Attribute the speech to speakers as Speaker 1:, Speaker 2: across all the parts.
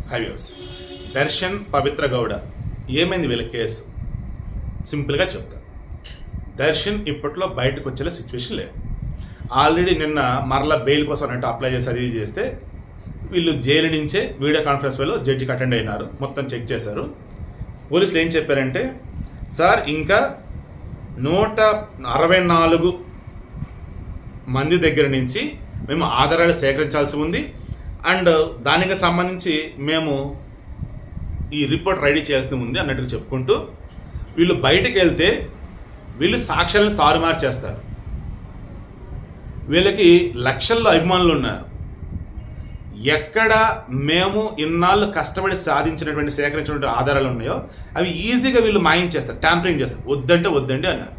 Speaker 1: హైవ్యూస్ దర్శన్ పవిత్ర గౌడ ఏమైంది వీళ్ళ కేసు సింపుల్గా చెప్తా. దర్శన్ ఇప్పట్లో బయటకు వచ్చేలా సిచ్యువేషన్ లేదు. ఆల్రెడీ నిన్న మరలా బెయిల్ కోసం అన్నట్టు అప్లై చేసి అది చేస్తే వీళ్ళు జైలు నుంచే వీడియో కాన్ఫరెన్స్ వేలో జడ్జికి అటెండ్ అయినారు. మొత్తం చెక్ చేశారు. పోలీసులు ఏం చెప్పారంటే, సార్ ఇంకా 164 మంది దగ్గర నుంచి మేము ఆధారాలు సేకరించాల్సి ఉంది అండ్ దానికి సంబంధించి మేము ఈ రిపోర్ట్ రెడీ చేయాల్సి ఉంది అన్నట్టుగా చెప్పుకుంటూ వీళ్ళు బయటకు వెళ్తే వీళ్ళు సాక్ష్యాలను తారుమారు చేస్తారు. వీళ్ళకి లక్షల్లో అభిమానులు ఉన్నారు. ఎక్కడ మేము ఇన్నాళ్ళు కష్టపడి సాధించినటువంటి సేకరించినటువంటి ఆధారాలు ఉన్నాయో అవి ఈజీగా వీళ్ళు మాయం చేస్తారు, ట్యాంపరింగ్ చేస్తారు. వద్దంటే వద్దండి అన్నారు.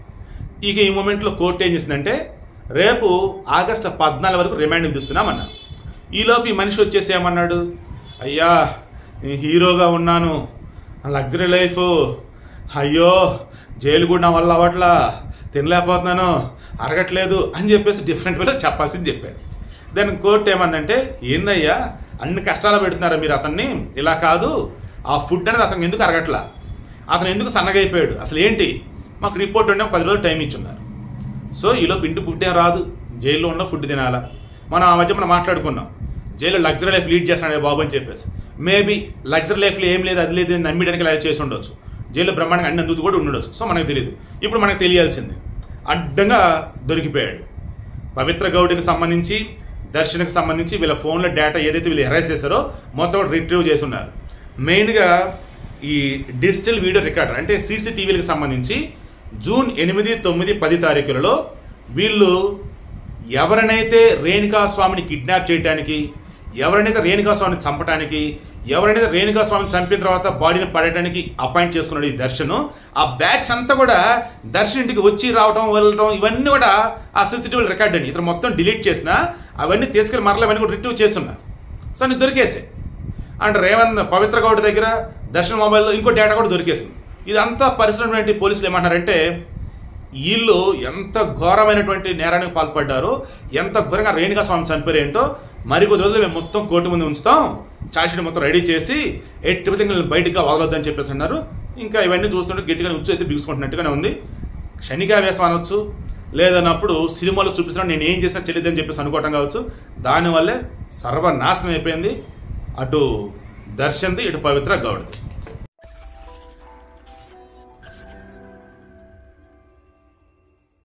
Speaker 1: ఇక ఈ మూమెంట్లో కోర్టు ఏం చేసిందంటే, రేపు ఆగస్టు 14 వరకు రిమాండ్ విధిస్తున్నామన్నారు. ఈలోపు ఈ మనిషి వచ్చేసి ఏమన్నాడు, అయ్యా హీరోగా ఉన్నాను, లగ్జరీ లైఫ్, అయ్యో జైలు కూడా నా వల్ల అవ్వట్లా, తినలేకపోతున్నాను, అరగట్లేదు అని చెప్పేసి డిఫరెంట్ వేలో చెప్పాల్సింది చెప్పాడు. దానికి కోర్టు ఏమందంటే, ఏందయ్యా అన్ని కష్టాలు పెడుతున్నారా మీరు అతన్ని, ఇలా కాదు, ఆ ఫుడ్ అనేది అతనికి ఎందుకు అరగట్లా, అతను ఎందుకు సన్నగైపోయాడు, అసలు ఏంటి, మాకు రిపోర్ట్ ఉండే 10 రోజులు టైం ఇచ్చున్నారు. సో ఈలోపు ఇంటి ఫుడ్ ఏం రాదు, జైల్లో ఉన్న ఫుడ్ తినాలా. మనం ఆ మధ్య మనం మాట్లాడుకున్నాం, జైల్లో లగ్జరీ లైఫ్ లీడ్ చేస్తున్నాడే బాబు అని చెప్పేసి. మేబీ లగ్జరీ లైఫ్లో ఏం లేదు, అది లేదు అని నమ్మడానికి ఇలా చేసి ఉండొచ్చు. జైల్లో బ్రహ్మాండంగా అన్ని అందుకు కూడా ఉండొచ్చు. సో మనకు తెలియదు. ఇప్పుడు మనకు తెలియాల్సింది, అడ్డంగా దొరికిపోయాడు. పవిత్ర గౌడికి సంబంధించి, దర్శన్కి సంబంధించి వీళ్ళ ఫోన్లో డేటా ఏదైతే వీళ్ళు ఎరేజ్ చేశారో మొత్తం రిట్రీవ్ చేసి ఉన్నారు. మెయిన్గా ఈ డిజిటల్ వీడియో రికార్డర్ అంటే సీసీటీవీలకు సంబంధించి జూన్ 8, 9, 10 తారీఖులలో వీళ్ళు ఎవరినైతే రేణుకాస్వామిని కిడ్నాప్ చేయడానికి, ఎవరైతే రేణుకాస్వామిని చంపడానికి, ఎవరైతే రేణుకాస్వామిని చంపిన తర్వాత బాడీని పడటానికి అపాయింట్ చేసుకున్నాడు ఈ దర్శన్, ఆ బ్యాచ్ అంతా కూడా దర్శన్ ఇంటికి వచ్చి రావడం వెళ్ళడం ఇవన్నీ కూడా ఆ సీసీటీవీ రికార్డ్ అండి. ఇతను మొత్తం డిలీట్ చేసినా అవన్నీ తీసుకెళ్ళి మరలా అవన్నీ కూడా రిట్రీవ్ చేస్తున్నారు. సో అన్ని దొరికేసాయి. అండ్ రేవంత్ పవిత్ర గౌడ్ దగ్గర దర్శన్ మొబైల్లో ఇంకో డేటా కూడా దొరికేసింది. ఇదంతా పరిశ్రమటువంటి పోలీసులు ఏమంటారంటే, వీళ్ళు ఎంత ఘోరమైనటువంటి నేరానికి పాల్పడ్డారో, ఎంత ఘోరంగా రేణుకాస్వామి చనిపోయారు ఏంటో, మరికొద్ది రోజులు మేము మొత్తం కోర్టు ముందు ఉంచుతాం, ఛార్జ్షీట్ మొత్తం రెడీ చేసి ఎట్టి బయటగా వదలొద్దని చెప్పేసి అన్నారు. ఇంకా ఇవన్నీ చూస్తుంటే గట్టిగా ఉచ్చు అయితే బిగుసుకుంటున్నట్టుగానే ఉంది. క్షణికావేశం అనొచ్చు, లేదన్నప్పుడు సినిమాలో చూపిస్తున్నాను నేను ఏం చేసినా చెల్లిద్దని చెప్పేసి అనుకోవటం కావచ్చు. దానివల్లే సర్వనాశనం అయిపోయింది అటు దర్శన్ది, ఇటు పవిత్ర గౌడ్ది.